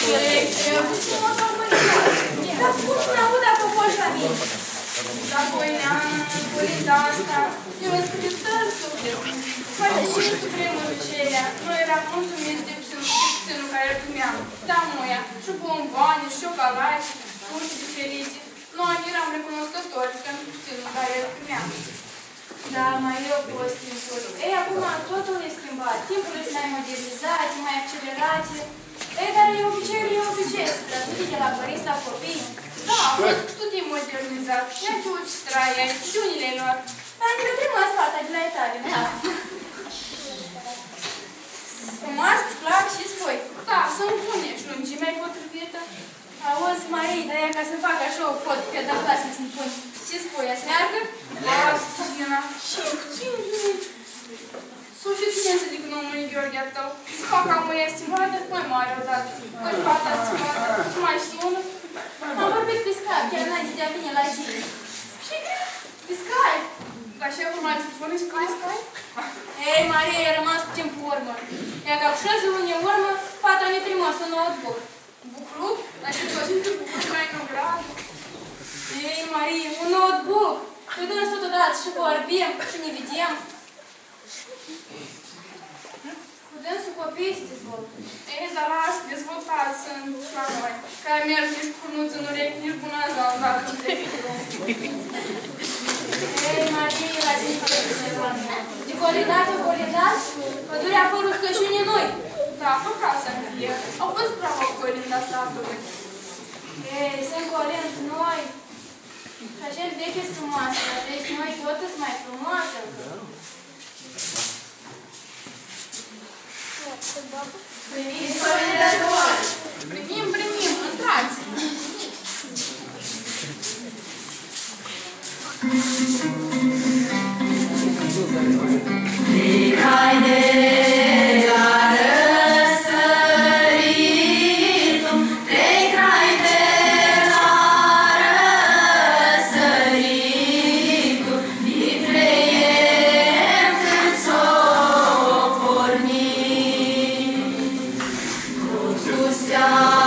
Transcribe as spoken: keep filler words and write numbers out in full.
Dar cum să n-aud dacă poși la mine? Dar Voineană, Colinda asta, eu îți scrie tăr suflet. Poate și tu vremuri cerea, noi eram mulțumiți de puținul care îl primeam. Da, moia, și bomboane, și ciocolate, curți diferite. Noi eram recunoscători pentru puținul care îl primeam. Da, mai eu fost timpul. Ei, acum totul e schimbat. Timpul este mai modernizat, mai accelerat. Ei, dar e obiceiul, e obiceiul. Transmite de la părinți la copii. Da, tot e modernizat. Ia tu ce strai ai, și unile lor. Dar ne vedem asta, fata de la Italia, da? Frumos, îți plac și spui. Da, să-mi pune și lungimea e potrivită. Auzi, Marie, de-aia ca să fac așa o fotă pe de-a clasă să-mi pun. Ce spui, ea smeargă? Da, Stina. Și cine? Sau și cine să zic numele Gheorghe a tău? Să fac am o estimată, mai mare odată. Ori fata estimată, ce mai sună? Am vorbit pe Skype, chiar înainte de a veni la zi. Și pe Skype? Dar și acum mai telefonul și pe Skype? Ei, Marie, a rămas cu timp urmă. Ea ca șase luni în urmă, fata ne trimis un notebook. Bucluc? Dar și tu simți bucluc mai în gradă? Ei, Marie, un notebook! Noi dăm totodată și vorbim și ne vedem. Cu dânsul copiii se dezvoltă. Ei, dar las, dezvoltați sunt și la noi. Care merg nici cu nuți în urechi, nici bună ziua, dacă nu te Ei, Marie, la zi că de colidat o colidat, pădurea a fost cășuni noi. Da, pe casa în fie. Au fost bravo colinda satului. Ei, sunt colinzi noi. Și acel vechi e frumoasă, dar deci noi tot sunt mai frumoasă. Primiți, colindători! Primim, primim, intrați! Haide la răsărit, trei haide la răsărit, bifleiem când s-o pornim, cu stea